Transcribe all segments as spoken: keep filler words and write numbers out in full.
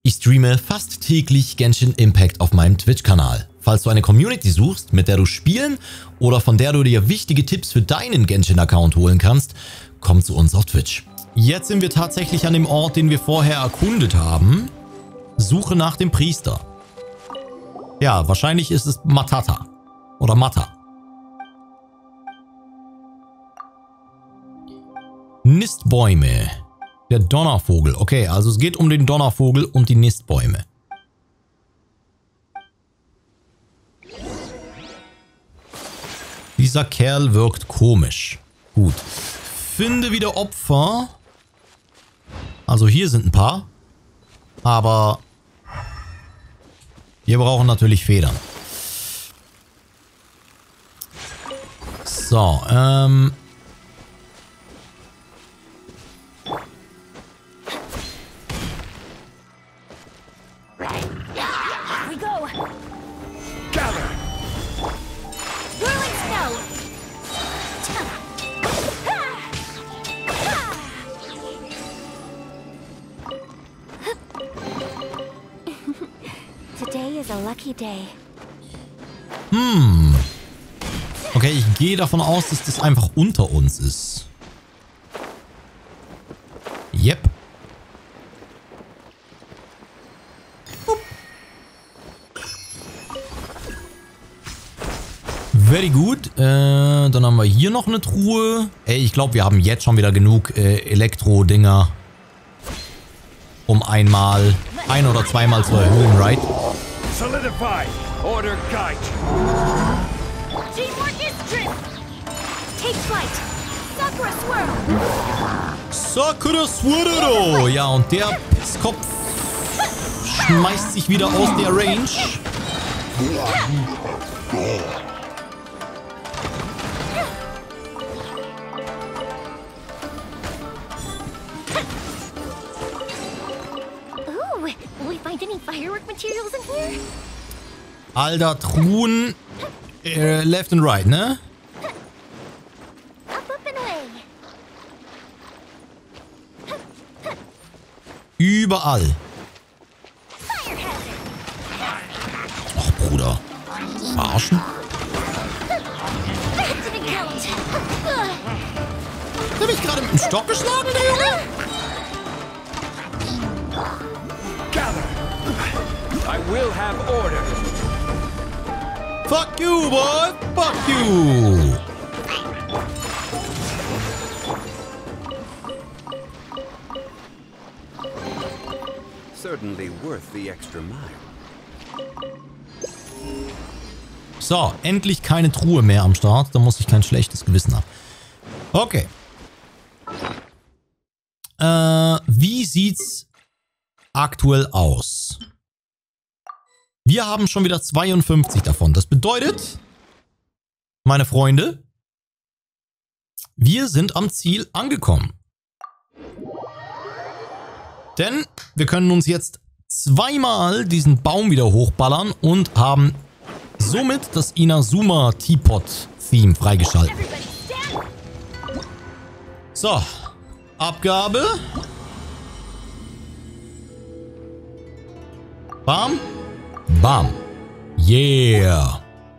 Ich streame fast täglich Genshin Impact auf meinem Twitch-Kanal. Falls du eine Community suchst, mit der du spielen oder von der du dir wichtige Tipps für deinen Genshin-Account holen kannst, komm zu uns auf Twitch. Jetzt sind wir tatsächlich an dem Ort, den wir vorher erkundet haben. Suche nach dem Priester. Ja, wahrscheinlich ist es Matata. Oder Mata. Nistbäume. Der Donnervogel. Okay, also es geht um den Donnervogel und die Nistbäume. Dieser Kerl wirkt komisch. Gut. Finde wieder Opfer. Also hier sind ein paar. Aber wir brauchen natürlich Federn. So, ähm... Hm. Okay, ich gehe davon aus, dass das einfach unter uns ist. Yep. Very good. Äh, dann haben wir hier noch eine Truhe. Ey, ich glaube, wir haben jetzt schon wieder genug äh, Elektro-Dinger, um einmal, ein- oder zweimal zu erhöhen, right? Solidify. Order kite. Teamwork is drift. Take flight. Sakura swirl. Sakura swirl. Ja, und der Pisskopf schmeißt sich wieder aus der Range. Ooh, will we find any firework materials in here? Alter, Truhen. Äh, left and right, ne? Up, up and away. Überall. Fire hazard. Ach, Bruder. Verarschen? That didn't count. Hab ich gerade mit dem Stock geschlagen, der Junge? Gather. I will have order. Fuck you, boy! Fuck you! Certainly worth the extra mile. So, endlich keine Truhe mehr am Start. Da muss ich kein schlechtes Gewissen haben. Okay. Äh, wie sieht's aktuell aus? Wir haben schon wieder zweiundfünfzig davon. Das bedeutet, meine Freunde, wir sind am Ziel angekommen. Denn wir können uns jetzt zweimal diesen Baum wieder hochballern und haben somit das Inazuma Teapot-Theme freigeschaltet. So, Abgabe. Bam. Bam. Yeah.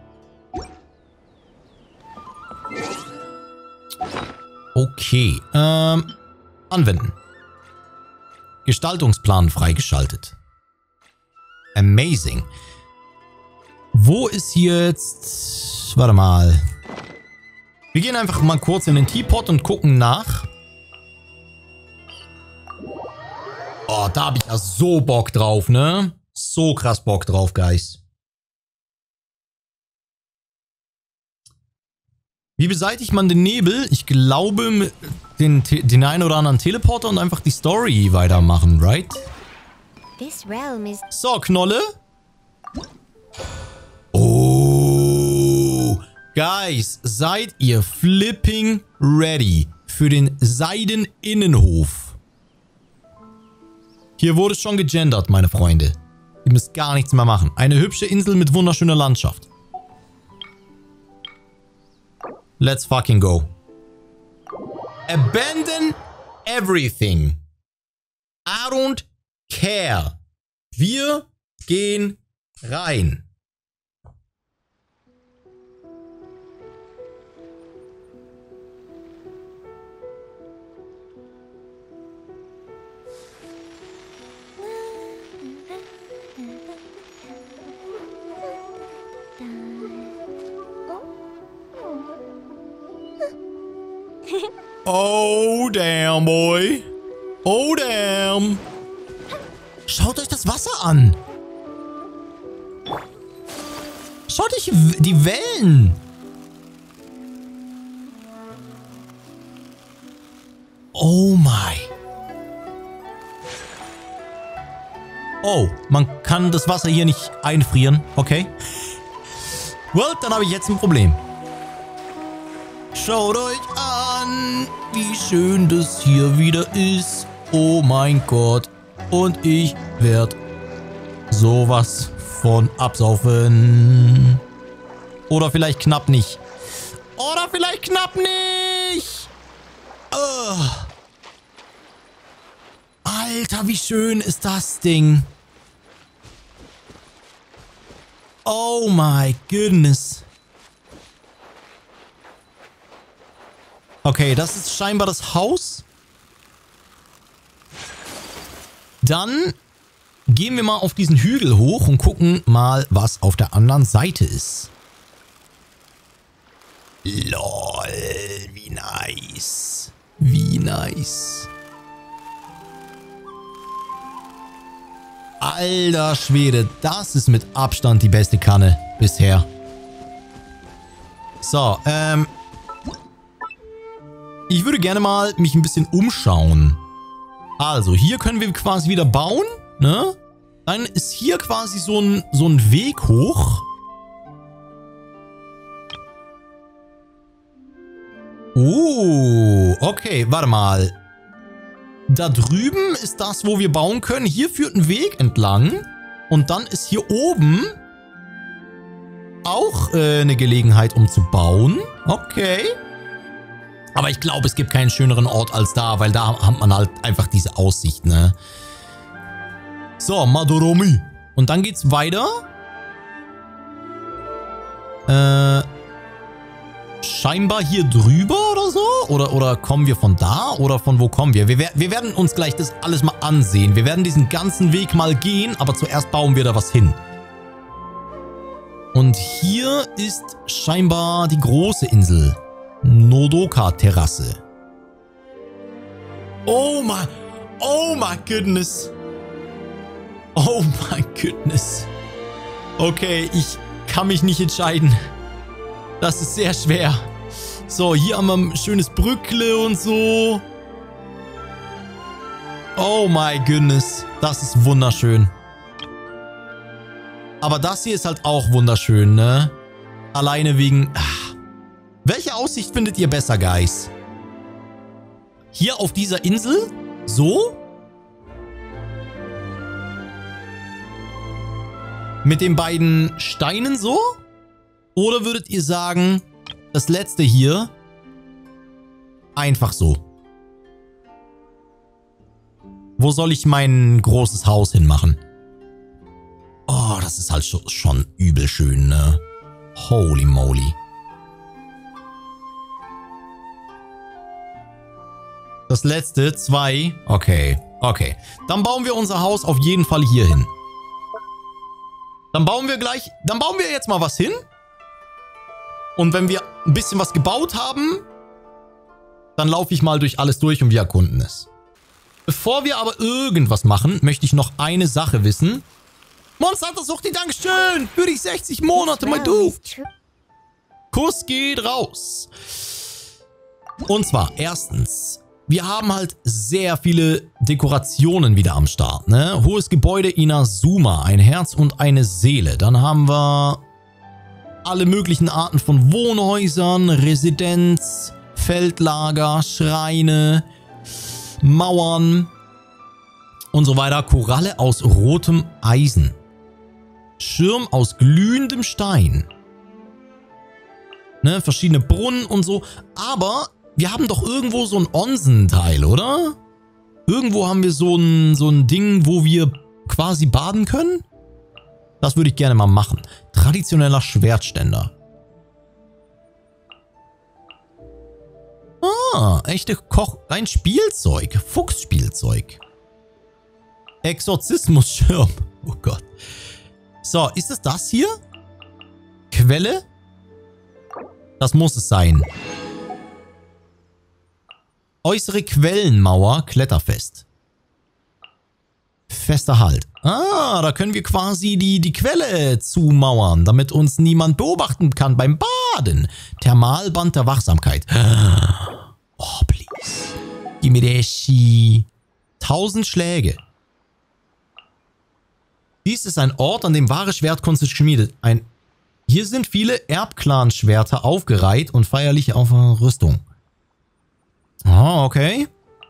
Okay. Ähm, anwenden. Gestaltungsplan freigeschaltet. Amazing. Wo ist hier jetzt... Warte mal. Wir gehen einfach mal kurz in den Teapot und gucken nach. Oh, da habe ich ja so Bock drauf, ne? So krass Bock drauf, Guys. Wie beseitigt man den Nebel? Ich glaube, mit den, den einen oder anderen Teleporter und einfach die Story weitermachen, right? This realm is So, Knolle. Oh. Guys, seid ihr flipping ready für den Seideninnenhof? Hier wurde schon gegendert, meine Freunde. Ihr müsst gar nichts mehr machen. Eine hübsche Insel mit wunderschöner Landschaft. Let's fucking go. Abandon everything. I don't care. Wir gehen rein. Oh, damn, boy. Oh, damn. Schaut euch das Wasser an. Schaut euch die Wellen. Oh my. Oh, man kann das Wasser hier nicht einfrieren. Okay. Well, dann habe ich jetzt ein Problem. Schaut euch an, wie schön das hier wieder ist. Oh mein Gott. Und ich werde sowas von absaufen. Oder vielleicht knapp nicht. Oder vielleicht knapp nicht. Oh. Alter, wie schön ist das Ding. Oh my goodness. Okay, das ist scheinbar das Haus. Dann gehen wir mal auf diesen Hügel hoch und gucken mal, was auf der anderen Seite ist. Lol, wie nice. Wie nice. Alter Schwede, das ist mit Abstand die beste Kanne bisher. So, ähm... ich würde gerne mal mich ein bisschen umschauen. Also, hier können wir quasi wieder bauen, ne? Dann ist hier quasi so ein, so ein Weg hoch. Oh, okay, warte mal. Da drüben ist das, wo wir bauen können. Hier führt ein Weg entlang. Und dann ist hier oben auch äh, eine Gelegenheit, um zu bauen. Okay. Aber ich glaube, es gibt keinen schöneren Ort als da, weil da hat man halt einfach diese Aussicht, ne? So, Madoromi. Und dann geht's weiter. Äh, scheinbar hier drüber oder so? Oder, oder kommen wir von da? Oder von wo kommen wir? wir? Wir werden uns gleich das alles mal ansehen. Wir werden diesen ganzen Weg mal gehen, aber zuerst bauen wir da was hin. Und hier ist scheinbar die große Insel. Nodoka-Terrasse. Oh my, oh my goodness. Oh my goodness. Okay, ich kann mich nicht entscheiden. Das ist sehr schwer. So, hier haben wir ein schönes Brückle und so. Oh my goodness. Das ist wunderschön. Aber das hier ist halt auch wunderschön, ne? Alleine wegen... Welche Aussicht findet ihr besser, Guys? Hier auf dieser Insel? So? Mit den beiden Steinen so? Oder würdet ihr sagen, das letzte hier einfach so? Wo soll ich mein großes Haus hinmachen? Oh, das ist halt schon, schon übel schön, ne? Holy moly. Das letzte, zwei. Okay, okay. Dann bauen wir unser Haus auf jeden Fall hier hin. Dann bauen wir gleich, dann bauen wir jetzt mal was hin. Und wenn wir ein bisschen was gebaut haben, dann laufe ich mal durch alles durch und wir erkunden es. Bevor wir aber irgendwas machen, möchte ich noch eine Sache wissen. Monster Hunter Sucht die Dankeschön für die sechzig Monate, mein Du. Kuss geht raus. Und zwar, erstens, wir haben halt sehr viele Dekorationen wieder am Start, ne? Hohes Gebäude Inazuma, ein Herz und eine Seele. Dann haben wir alle möglichen Arten von Wohnhäusern, Residenz, Feldlager, Schreine, Mauern und so weiter. Koralle aus rotem Eisen. Schirm aus glühendem Stein. Ne, verschiedene Brunnen und so. Aber wir haben doch irgendwo so ein Onsen-Teil, oder? Irgendwo haben wir so ein, so ein Ding, wo wir quasi baden können? Das würde ich gerne mal machen. Traditioneller Schwertständer. Ah, echte Koch... Ein Spielzeug. Fuchsspielzeug. Exorzismusschirm. Oh Gott. So, ist es das hier? Quelle? Das muss es sein. Äußere Quellenmauer, Kletterfest. Fester Halt. Ah, da können wir quasi die, die Quelle zumauern, damit uns niemand beobachten kann beim Baden. Thermalband der Wachsamkeit. Oh, please. Gib mir der Ski. Tausend Schläge. Dies ist ein Ort, an dem wahre Schwertkunst ist geschmiedet. Ein... Hier sind viele Erbclan-Schwerter aufgereiht und feierliche Aufrüstung. Ah, okay.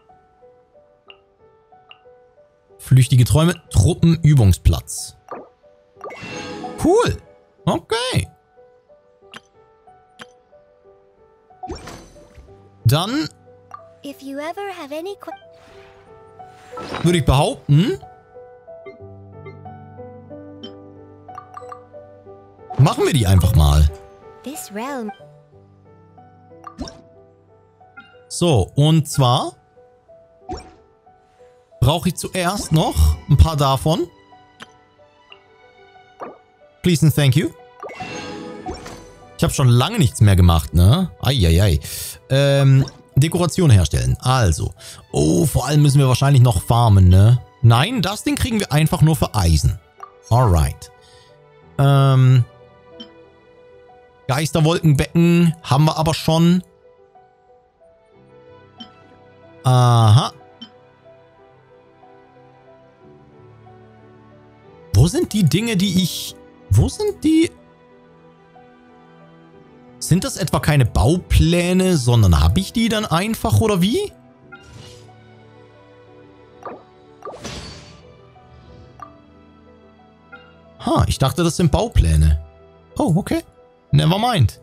Flüchtige Träume, Truppenübungsplatz. Cool. Okay. Dann If you ever have any que- würde ich behaupten, machen wir die einfach mal. This realm. So, und zwar brauche ich zuerst noch ein paar davon. Please and thank you. Ich habe schon lange nichts mehr gemacht, ne? Eieiei. Ähm, Dekoration herstellen. Also. Oh, vor allem müssen wir wahrscheinlich noch farmen, ne? Nein, das Ding kriegen wir einfach nur für Eisen. Alright. Ähm... Geisterwolkenbecken haben wir aber schon. Aha. Wo sind die Dinge, die ich... Wo sind die... Sind das etwa keine Baupläne, sondern habe ich die dann einfach, oder wie? Ha, ich dachte, das sind Baupläne. Oh, okay. Never mind.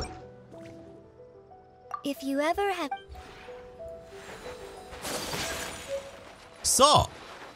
If you ever have So.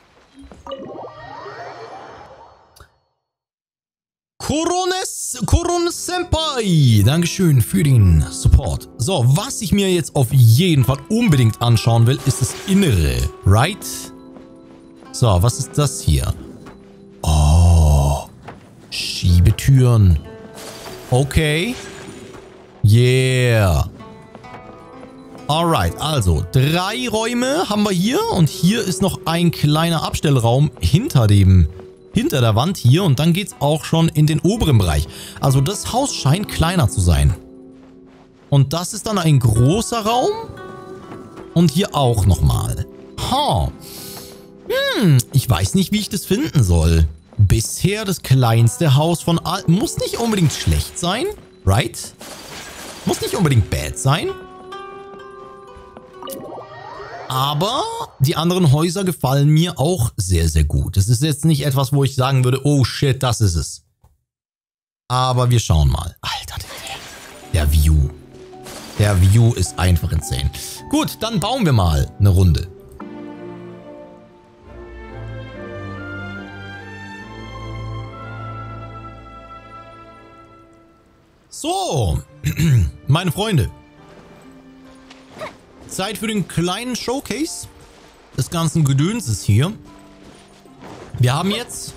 Korones, Korones Senpai. Dankeschön für den Support. So, was ich mir jetzt auf jeden Fall unbedingt anschauen will, ist das Innere. Right? So, was ist das hier? Oh. Schiebetüren. Okay. Yeah. Alright, also drei Räume haben wir hier und hier ist noch ein kleiner Abstellraum hinter dem, hinter der Wand hier und dann geht's auch schon in den oberen Bereich. Also das Haus scheint kleiner zu sein. Und das ist dann ein großer Raum und hier auch nochmal. Ha. Hm, ich weiß nicht, wie ich das finden soll. Bisher das kleinste Haus von all... Muss nicht unbedingt schlecht sein, right? Muss nicht unbedingt bad sein. Aber die anderen Häuser gefallen mir auch sehr, sehr gut. Das ist jetzt nicht etwas, wo ich sagen würde, oh shit, das ist es. Aber wir schauen mal. Alter, der, der View. Der View ist einfach insane. Gut, dann bauen wir mal eine Runde. So, meine Freunde. Zeit für den kleinen Showcase des ganzen Gedönses hier. Wir haben jetzt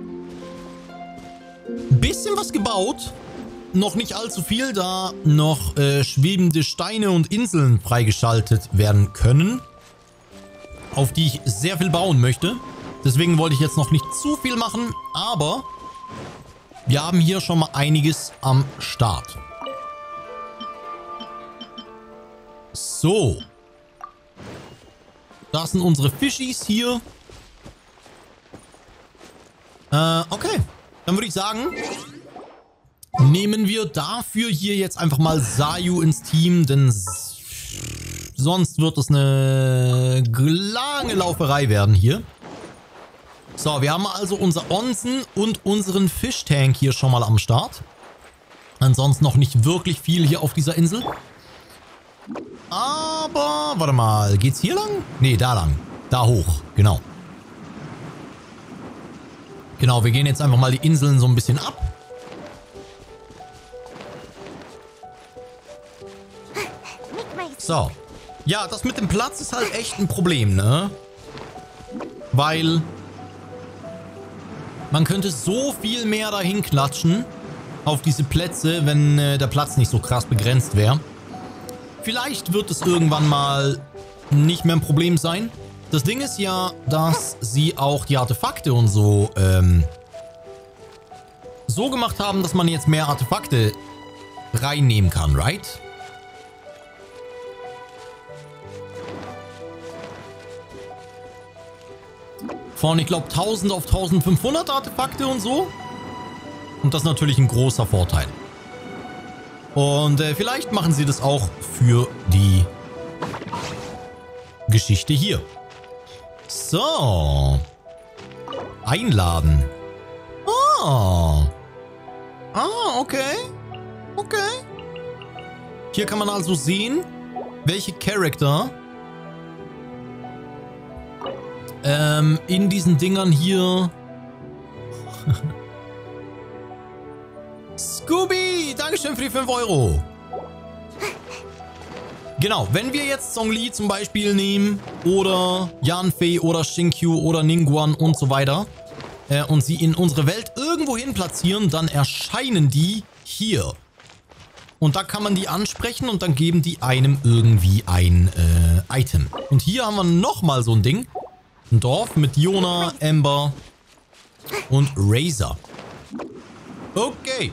ein bisschen was gebaut. Noch nicht allzu viel, da noch äh, schwebende Steine und Inseln freigeschaltet werden können, auf die ich sehr viel bauen möchte. Deswegen wollte ich jetzt noch nicht zu viel machen, aber wir haben hier schon mal einiges am Start. So. Das sind unsere Fischis hier. Äh, okay. Dann würde ich sagen, nehmen wir dafür hier jetzt einfach mal Sayu ins Team, denn sonst wird es eine lange Lauferei werden hier. So, wir haben also unser Onsen und unseren Fischtank hier schon mal am Start. Ansonsten noch nicht wirklich viel hier auf dieser Insel. Aber, warte mal, geht's hier lang? Nee, da lang. Da hoch, genau. Genau, wir gehen jetzt einfach mal die Inseln so ein bisschen ab. So. Ja, das mit dem Platz ist halt echt ein Problem, ne? Weil man könnte so viel mehr dahin klatschen auf diese Plätze, wenn äh, der Platz nicht so krass begrenzt wäre. Vielleicht wird es irgendwann mal nicht mehr ein Problem sein. Das Ding ist ja, dass sie auch die Artefakte und so ähm, so gemacht haben, dass man jetzt mehr Artefakte reinnehmen kann, right? Von, ich glaube, tausend auf eintausendfünfhundert Artefakte und so. Und das ist natürlich ein großer Vorteil. Und äh, vielleicht machen sie das auch für die Geschichte hier. So. Einladen. Ah. Ah, okay. Okay. Hier kann man also sehen, welche Charakter ähm, in diesen Dingern hier... Scooby, Dankeschön für die fünf Euro. Genau, wenn wir jetzt Zhongli zum Beispiel nehmen oder Yanfei oder Xingqiu oder Ningguang und so weiter äh, und sie in unsere Welt irgendwo hin platzieren, dann erscheinen die hier. Und da kann man die ansprechen und dann geben die einem irgendwie ein äh, Item. Und hier haben wir nochmal so ein Ding. Ein Dorf mit Yona, Ember und Razor. Okay.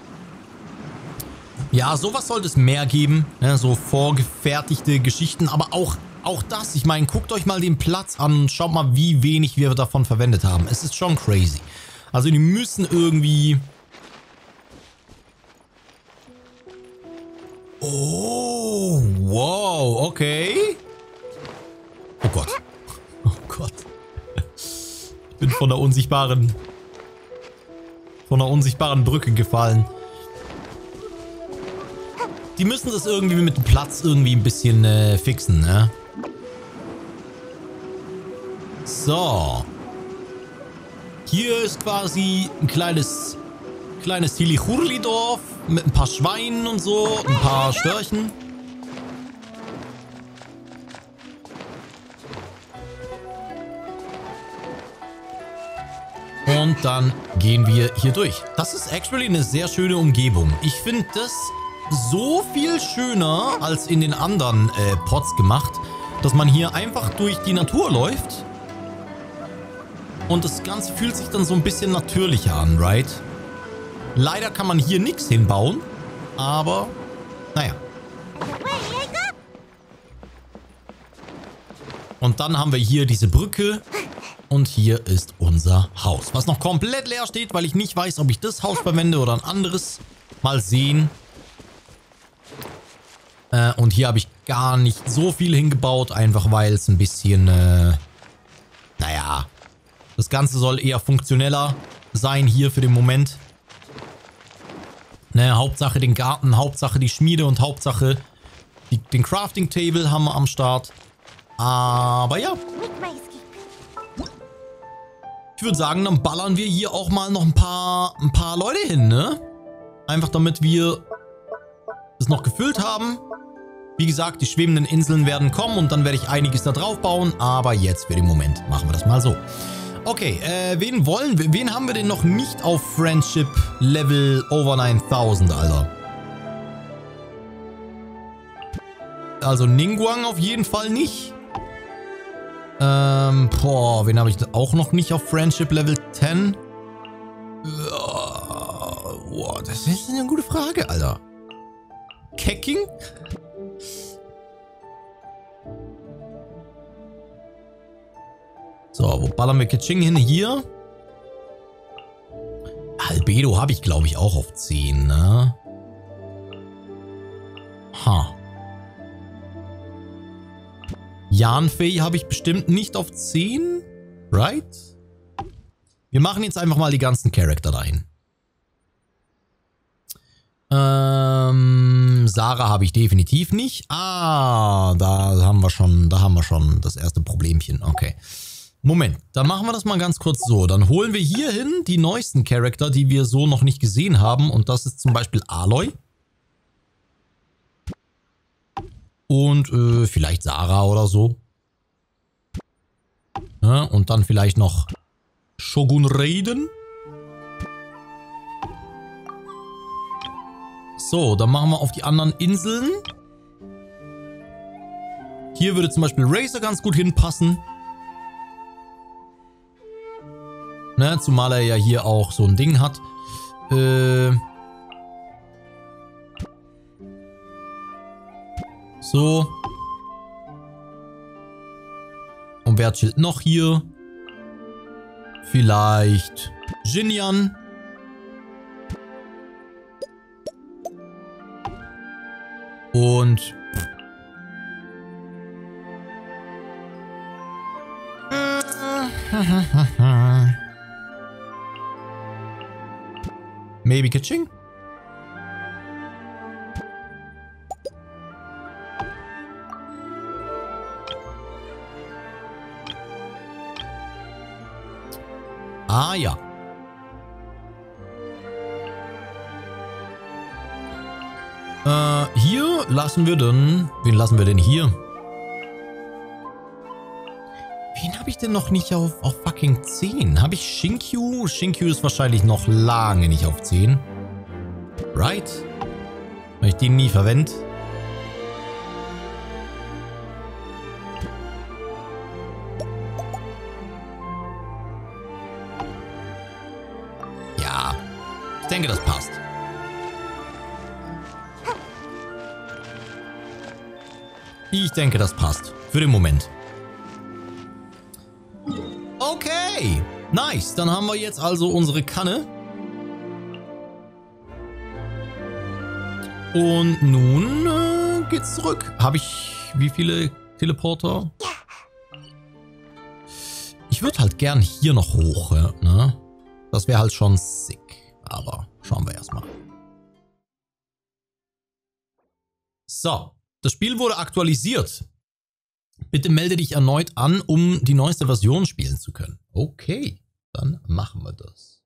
Ja, sowas sollte es mehr geben. Ja, so vorgefertigte Geschichten. Aber auch, auch das, ich meine, guckt euch mal den Platz an und schaut mal, wie wenig wir davon verwendet haben. Es ist schon crazy. Also die müssen irgendwie... Oh, wow, okay. Oh Gott. Oh Gott. Ich bin von der unsichtbaren... von der unsichtbaren Brücke gefallen. Die müssen das irgendwie mit dem Platz irgendwie ein bisschen äh, fixen, ne? So. Hier ist quasi ein kleines, kleines Tilichurli-Dorf mit ein paar Schweinen und so, ein paar Störchen. Und dann gehen wir hier durch. Das ist actually eine sehr schöne Umgebung. Ich finde das so viel schöner als in den anderen äh, Pods gemacht, dass man hier einfach durch die Natur läuft. Und das Ganze fühlt sich dann so ein bisschen natürlicher an, right? Leider kann man hier nichts hinbauen, aber naja. Und dann haben wir hier diese Brücke. Und hier ist unser Haus, was noch komplett leer steht, weil ich nicht weiß, ob ich das Haus verwende oder ein anderes. Mal sehen. Äh, und hier habe ich gar nicht so viel hingebaut, einfach weil es ein bisschen, äh, naja, das Ganze soll eher funktioneller sein hier für den Moment. Ne, Hauptsache den Garten, Hauptsache die Schmiede und Hauptsache die, den Crafting Table haben wir am Start. Aber ja. Ich würde sagen, dann ballern wir hier auch mal noch ein paar, ein paar Leute hin, ne? Einfach damit wir es noch gefüllt haben. Wie gesagt, die schwebenden Inseln werden kommen und dann werde ich einiges da drauf bauen. Aber jetzt für den Moment machen wir das mal so. Okay, äh, wen wollen wir? Wen haben wir denn noch nicht auf Friendship Level over neuntausend, Alter? Also Ningguang auf jeden Fall nicht. Ähm, boah, wen habe ich auch noch nicht auf Friendship Level zehn? Boah, das ist eine gute Frage, Alter. Kecking? So, wo ballern wir Keqing hin? Hier. Albedo habe ich, glaube ich, auch auf zehn, ne? Ha. Yanfei habe ich bestimmt nicht auf zehn. Right? Wir machen jetzt einfach mal die ganzen Charakter dahin. Ähm, Sarah habe ich definitiv nicht. Ah, da haben wir schon, da haben wir schon das erste Problemchen. Okay. Moment, dann machen wir das mal ganz kurz so. Dann holen wir hier hin die neuesten Charakter, die wir so noch nicht gesehen haben. Und das ist zum Beispiel Aloy. Und äh, vielleicht Sarah oder so. Ja, und dann vielleicht noch Shogun Raiden. So, dann machen wir auf die anderen Inseln. Hier würde zum Beispiel Razer ganz gut hinpassen. Ne, zumal er ja hier auch so ein Ding hat. Äh... So. Und wer chillt noch hier? Vielleicht Jinyan. Und maybe Kitching? Ah ja. Äh, hier lassen wir dann... Wen lassen wir denn hier? Wen habe ich denn noch nicht auf, auf fucking zehn? Habe ich Shinkyu? Shinkyu ist wahrscheinlich noch lange nicht auf zehn. Right? Weil ich den nie verwende. Ja. Ich denke, das passt. Ich denke, das passt. Für den Moment. Okay. Nice. Dann haben wir jetzt also unsere Kanne. Und nun äh, geht's zurück. Habe ich wie viele Teleporter? Ich würde halt gern hier noch hoch. Ne? Das wäre halt schon sick. Aber schauen wir erstmal. So. Das Spiel wurde aktualisiert. Bitte melde dich erneut an, um die neueste Version spielen zu können. Okay, dann machen wir das.